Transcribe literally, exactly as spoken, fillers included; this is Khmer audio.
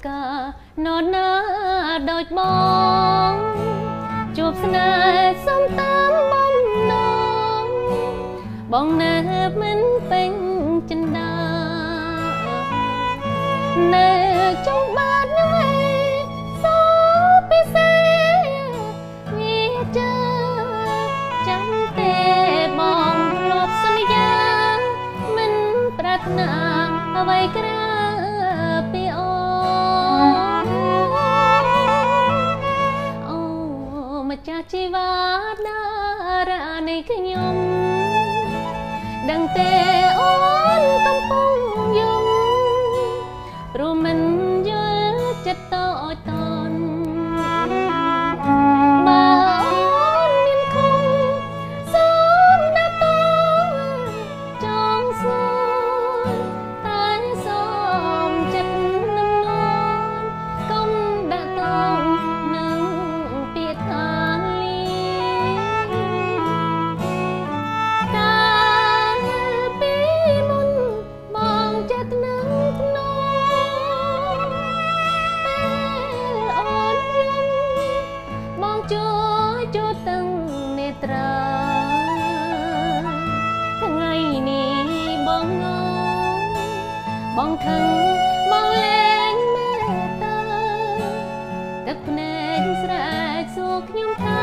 កាណនណាដូចបងជួបស្នេហ៍សំតាមបំណងបងនៅមិនពេញចិន្តានៅចុងបាតនឹងឯសូពិសេវាចាចាំទេបងធ្លាប់សន្យាមិនប្រាថ្នាអ្វីក្រៅពីអូអូម្ចាស់ជីវាតារានៃខ្ញុំដឹងទេអូនកំពុងយំព្រោះមិនយល់ចិត្តតូចតនបើអូនមានខំសូមដាក់តចងសួរតែសូមចិត្តនឹងនន់កុំដាក់តងនឹងពាក្យថាលីកាលពីមុនបងចិត្តនឹងភ្នំបងជួយជួយទាំងនេត្រាថ្ងៃនេះបងងបងខឹងបងលែងមេត្តាទឹកភ្នែកស្រែកសួរខ្ញុំថា